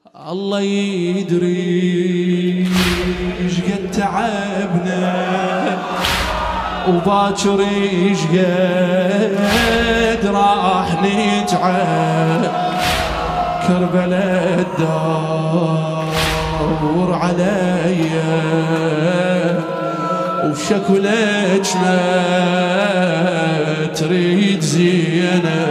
الله يدري شقد تعبنا وباكر شقد راح نتعب. كربلاء تدور عليا وشكلك ما تريد زينة.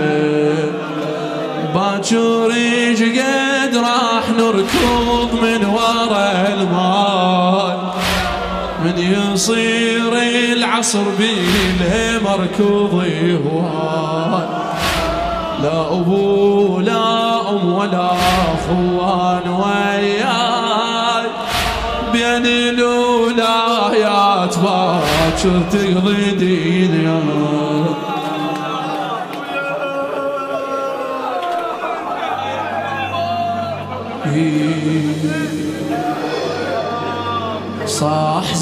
باكر شقد راح نركض من ورا المال، من يصير العصر بيله مركوض يهوان. لا أبو لا أم ولا أخوان وياي، بين الولايات باكر تقضي دنيا. صاح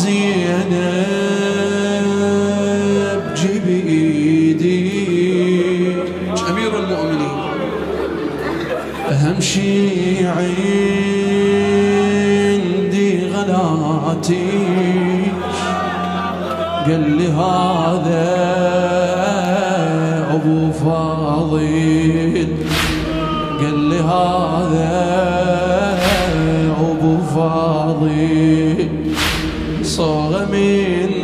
زينب جيبي ايدي امير المؤمنين، اهم شي عندي غلاتي. قال لي هذا ابو فاضل، قال لي هذا ابو فاضل، صوغ من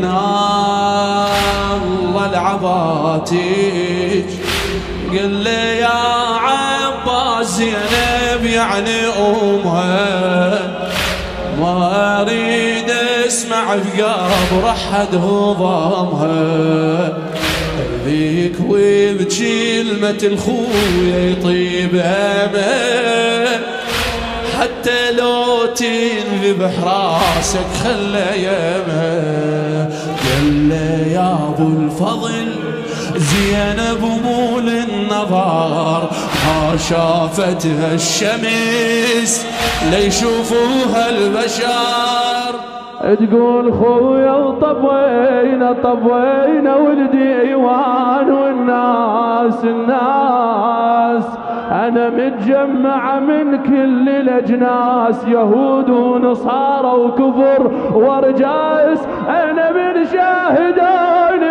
الله العباتيج. قال لي يا عباس زينب يعني امها، ما اريد اسمع في قبر احد هضمها. ذيك وبكلمة الخويا يطيب امل، حتى لو تنذبح راسك خلى يمه. قال له يا ابو الفضل زينب مول النظر، ما شافتها الشمس ليشوفوها البشر. تقول خويا وطبينا طبينا والديوان والناس أنا متجمع من كل الأجناس، يهود ونصارى وكفر ورجاس. أنا من شاهدون